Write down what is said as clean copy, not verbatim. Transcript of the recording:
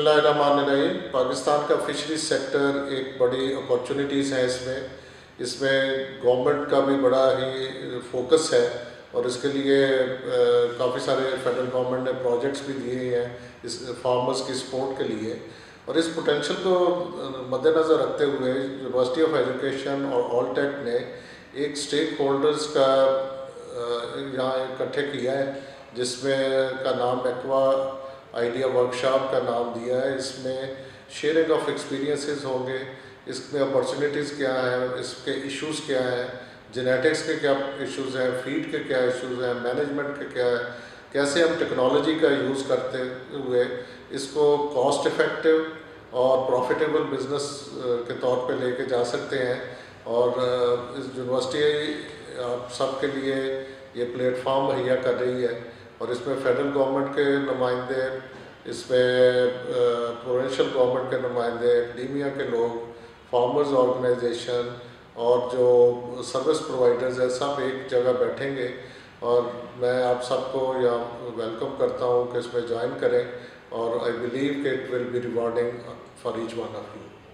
बिस्मिल्लाहिर्रहमानिर्रहीम। पाकिस्तान का fisheries sector एक बड़ी अपॉर्चुनिटीज़ हैं इसमें गवर्नमेंट का भी बड़ा ही फोकस है और इसके लिए काफ़ी सारे फेडरल गवर्नमेंट ने प्रोजेक्ट्स भी दिए हैं इस फार्मर्स की सपोर्ट के लिए। और इस पोटेंशियल को मद्देनज़र रखते हुए यूनिवर्सिटी ऑफ एजुकेशन और ऑलटेक ने एक स्टेक होल्डर्स का यहाँ इकट्ठे किया है, जिसमें का नाम एक्वा आइडिया वर्कशॉप का नाम दिया है। इसमें शेयरिंग ऑफ एक्सपीरियंसेस होंगे, इसमें अपॉर्चुनिटीज़ क्या हैं, इसके इश्यूज़ क्या हैं, जेनेटिक्स के क्या इश्यूज़ हैं, फीड के क्या इश्यूज़ हैं, मैनेजमेंट के क्या है, कैसे हम टेक्नोलॉजी का यूज़ करते हुए इसको कॉस्ट इफ़ेक्टिव और प्रॉफिटेबल बिज़नेस के तौर पे लेके जा सकते हैं। और इस यूनिवर्सिटी आप सब के लिए ये प्लेटफॉर्म मुहैया कर रही है और इसमें फेडरल गवर्नमेंट के नुमाइंदे, इसमें प्रोविंशियल गवर्नमेंट के नुमाइंदे, एकेडमिया के लोग, फार्मर्स ऑर्गेनाइजेशन और जो सर्विस प्रोवाइडर्स हैं, सब एक जगह बैठेंगे। और मैं आप सबको यहाँ वेलकम करता हूँ कि इसमें ज्वाइन करें और आई बिलीव कि it will be rewarding for each one of you.